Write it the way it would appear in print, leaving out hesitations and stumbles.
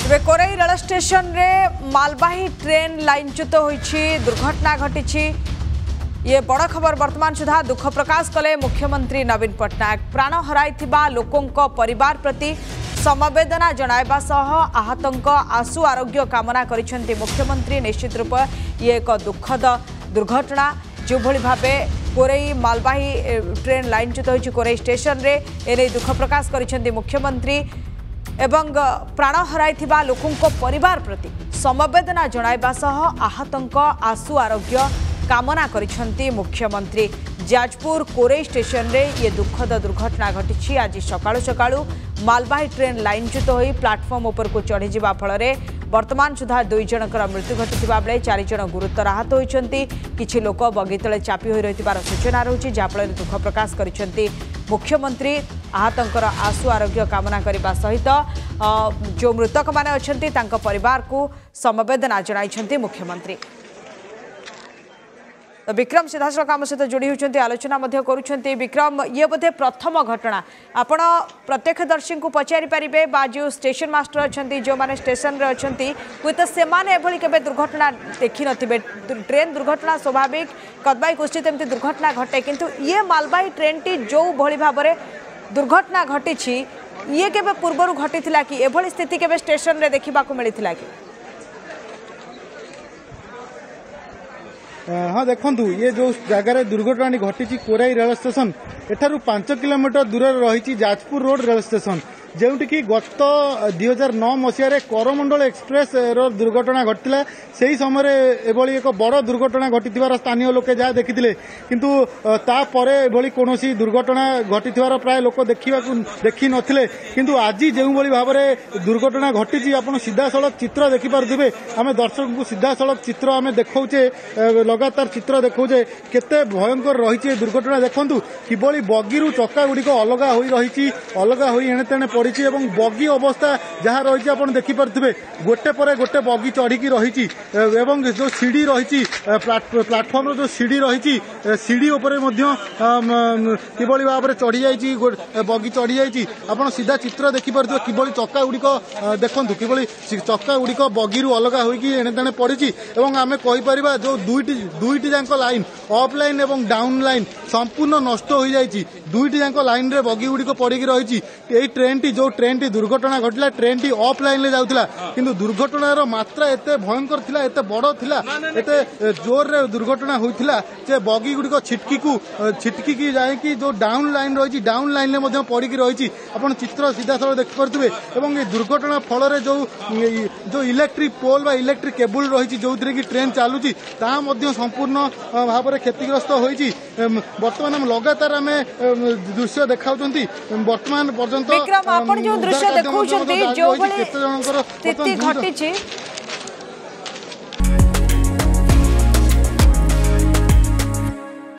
तेज Korai rail station रे मालवाही train लाइनच्युत होईछि दुर्घटना घटी। ये बड़ खबर वर्तमान सुधा दुख प्रकाश कले मुख्यमंत्री नवीन पट्टनायक। प्राण हराइथिबा लोकों परिवार प्रति समवेदना जणाइबा सह आहतों आशु आरोग्य कामना करिसेंति मुख्यमंत्री। निश्चित रूप ये एक दुखद दुर्घटना जो भली भाबे कोरई मालवाही ट्रेन लाइनच्युत होईछि कोरई स्टेशन रे एने दुख प्रकाश करिसेंति मुख्यमंत्री एवं प्राण हराइथिबा लोकों परिवार प्रति समवेदना जणाइबा सह आहतों आशु आरोग्य कामना करिसेंति मुख्यमंत्री। जाजपुर कोरई स्टेशन रे ये दुखद दुर्घटना घटी। आज सकाळु सकाळु मालवाही ट्रेन लाइनच्युत होई प्लाटफॉर्म उपर को चढ़ी जिबा फलरे वर्तमान सुधा 2 जनकर मृत्यु घटिथिबा बेले 4 जन गुरुतर आहत होइछन्ति। किछि लोक बगी तले चापी होई रहिथिबार सूचना रहउछि जा फल दुख प्रकाश करिसेंति मुख्यमंत्री। आहतंकर आशु आरोग्य कामना करने सहित जो मृतक माने अछंती तांको परिवार को समवेदना जणाइछन्ति मुख्यमंत्री। तो विक्रम सीधासख आम सहित जोड़ी होती आलोचना करुँच। विक्रम ये बोधे प्रथम घटना आपण प्रत्यक्षदर्शी को पचारि पारे बा जो स्टेशन मास्टर अच्छा जो मैंने स्टेशन रे अच्छा हुए तो से के दुर्घटना देखी नथिबे। ट्रेन दुर्घटना स्वाभाविक कदबाई कुश्चित एमती दुर्घटना घटे किंतु ये मालवाही ट्रेन टी जो भली भाव दुर्घटना घटी ये केबे पूर्वर घटी कि एभली स्थिति केबे स्टेशन रे देखा मिलता कि? हाँ देखु ये जो जगार दुर्घटना घटी कोराई रेल स्टेशन एठारू 5 किलोमीटर दूर रही जाजपुर रोड रेल स्टेशन जोटि कि गत 2009 मसीह करमंडल एक्सप्रेस रो दुर्घटना घटीला। से समय एभली एक बड़ दुर्घटना घटी स्थानीय लोके जहाँ देखी किंतु तापर एभली कौन दुर्घटना घटी प्राय लोक देखी नथिले किंतु आज जो भाव में दुर्घटना घटी आप सीधा सड़क चित्र देखिपे। आम दर्शक को सीधा सड़क चित्र आम देखौचे लगातार चित्र देखौचे केते भयंकर रही दुर्घटना। देखु किभली बगी चक्का गुड़िक अलग हो रही अलग हो एणे तेणे एवं बगी अवस्था जहाँ रही आप देखिपे गोटे पर गोटे बगी चढ़ी रही एवं जो सीढ़ी रही प्लाटफर्म जो सीढ़ी रही सीढ़ी उपर किभली भाव में चढ़ी जाइए बगी चढ़ी जाइए। आप सीधा चित्र देखिपे किभली चक्का गुड़िक देखु किभली चक्का गुड़िक बगी अलग होगी एणे तेणे पड़ी एवं आम कहीपर जो दुईटी जाक लाइन अप लाइन और डाउन लाइन संपूर्ण नष्ट हो जाइए। दुईटी जाक लाइन रे बगी गुड़िक पड़ी रही ट्रेन टी जो ट्रेन टी दुर्घटना घटला ट्रेन टी अफ लाइन ले जाउथला किंतु दुर्घटनार मात्रा एते भयंकर थिला एते बड़ थिला एते जोर रे दुर्घटना होइथिला जे बगी गुडी को छिटकी की जाए कि जो डाउन लाइन रही डाउन लाइन ले मध्य पड़ी रही आपन चित्र सीधा सर देख पारथुबे। एवं ये दुर्घटना फल रे जो इलेक्ट्रिक पोल बा इलेक्ट्रिक केबल रही जो कि ट्रेन चलुची ता मध्य संपूर्ण भाव में क्षतिग्रस्त होइची। वर्तमान हम लगातार आम दृश्य देखाउछंती वर्तमान पर्यंत विक्रम आपण जो दृश्य देखौछंती जो भली स्थिति घटिछि